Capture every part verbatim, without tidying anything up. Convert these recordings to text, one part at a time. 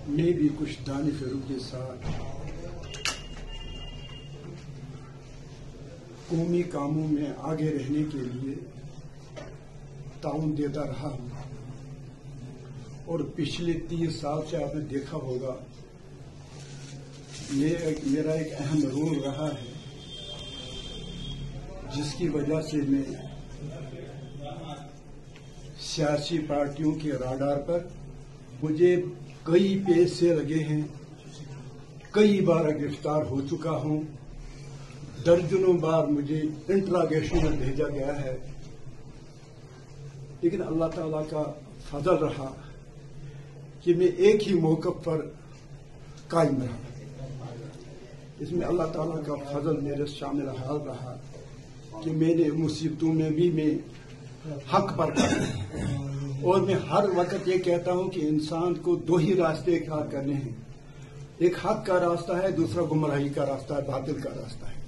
میں بھی کچھ دان فرو کے ساتھ قومی کاموں میں آگے رہنے کے لیے تعاون دیتا رہا ہوں، اور پچھلے تیس سال سے آپ نے دیکھا ہوگا میرا ایک اہم رول رہا ہے، جس کی وجہ سے میں سیاسی پارٹیوں کے راڈار پر مجھے کئی پیسے لگے ہیں، کئی بار گرفتار ہو چکا ہوں، درجنوں بار مجھے انٹراگیشن میں بھیجا گیا ہے، لیکن اللہ تعالیٰ کا فضل رہا کہ میں ایک ہی موقف پر قائم رہا۔ اس میں اللہ تعالیٰ کا فضل میرے شامل حال رہا کہ میں نے مصیبتوں میں بھی میں حق پر قائم، اور میں ہر وقت یہ کہتا ہوں کہ انسان کو دو ہی راستے اختیار کرنے ہیں، ایک حق کا راستہ ہے، دوسرا گمراہی کا راستہ ہے، باطل کا راستہ ہے۔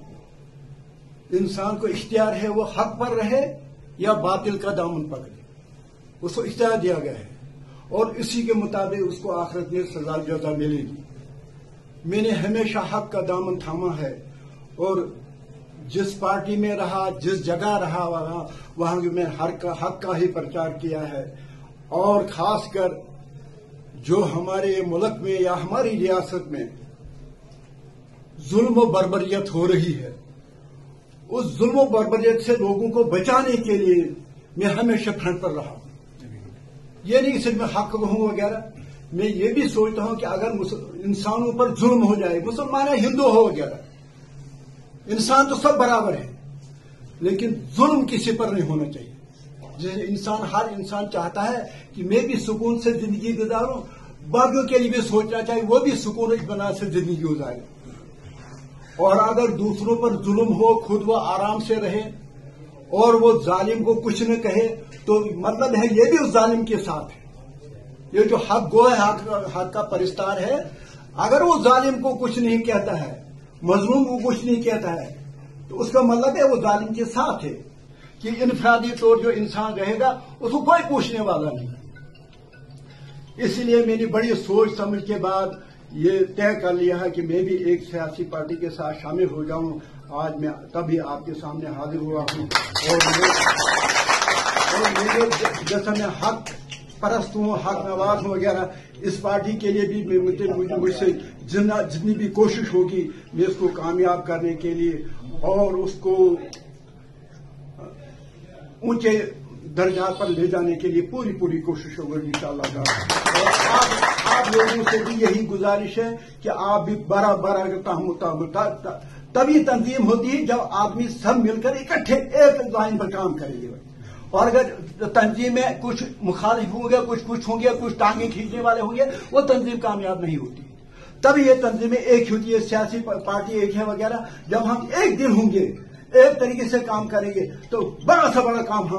انسان کو اختیار ہے وہ حق پر رہے یا باطل کا دامن پکڑے، اس کو اختیار دیا گیا ہے، اور اسی کے مطابق اس کو آخرت میں سزا جزا ملے گی۔ میں نے ہمیشہ حق کا دامن تھاما ہے، اور جس پارٹی میں رہا، جس جگہ رہا، وہاں وہاں میں حق کا حق کا ہی پرچار کیا ہے، اور خاص کر جو ہمارے ملک میں یا ہماری ریاست میں ظلم و بربریت ہو رہی ہے، اس ظلم و بربریت سے لوگوں کو بچانے کے لیے میں ہمیشہ فرنٹ پر رہا ہوں۔ یہ نہیں صرف میں حق ہوں وغیرہ، میں یہ بھی سوچتا ہوں کہ اگر انسانوں پر ظلم ہو جائے، مسلمان ہے، ہندو ہو وغیرہ، انسان تو سب برابر ہے، لیکن ظلم کسی پر نہیں ہونا چاہیے۔ جیسے انسان ہر انسان چاہتا ہے کہ میں بھی سکون سے زندگی گزاروں، باقیوں کے لیے بھی سوچنا چاہیے وہ بھی سکون اطمینان سے زندگی گزارے، اور اگر دوسروں پر ظلم ہو خود وہ آرام سے رہے اور وہ ظالم کو کچھ نہ کہے، تو مطلب ہے یہ بھی اس ظالم کے ساتھ ہے۔ یہ جو حق گو ہے، حق کا پرستار ہے، اگر وہ ظالم کو کچھ نہیں کہتا ہے، مظلوم کو کچھ نہیں کہتا ہے، تو اس کا مطلب ہے وہ ظالم کے ساتھ ہے، کہ انفرادی طور جو انسان رہے گا اس کو کوئی پوچھنے والا نہیں۔ اس لیے میں نے بڑی سوچ سمجھ کے بعد یہ طے کر لیا ہے کہ میں بھی ایک سیاسی پارٹی کے ساتھ شامل ہو جاؤں۔ آج میں تبھی آپ کے سامنے حاضر ہوا ہوں، اور میرے جیسا میں حق پرست ہوں، حق نواز ہوں وغیرہ، اس پارٹی کے لیے بھی مجھ سے جتنی بھی کوشش ہوگی میں اس کو کامیاب کرنے کے لیے اور اس کو اونچے درجات پر لے جانے کے لیے پوری پوری کوشش ہوگی انشاءاللہ تعالی۔ اور آپ آپ لوگوں سے بھی یہی گزارش ہے کہ آپ بھی بڑا بڑا تبھی تنظیم ہوتی ہے جب آدمی سب مل کر اکٹھے ایک لائن پر کام کریں گے، اور اگر تنظیم میں کچھ مخالف ہوں گے، کچھ کچھ ہوں گے، کچھ ٹانگیں کھینچنے والے ہوں گے، وہ تنظیم کامیاب نہیں ہوتی۔ تبھی یہ تنظیمیں ایک ہوتی ہے، سیاسی پارٹی ایک ہے وغیرہ۔ جب ہم ایک دن ہوں گے، ایک طریقے سے کام کریں گے، تو بڑا سا بڑا کام ہم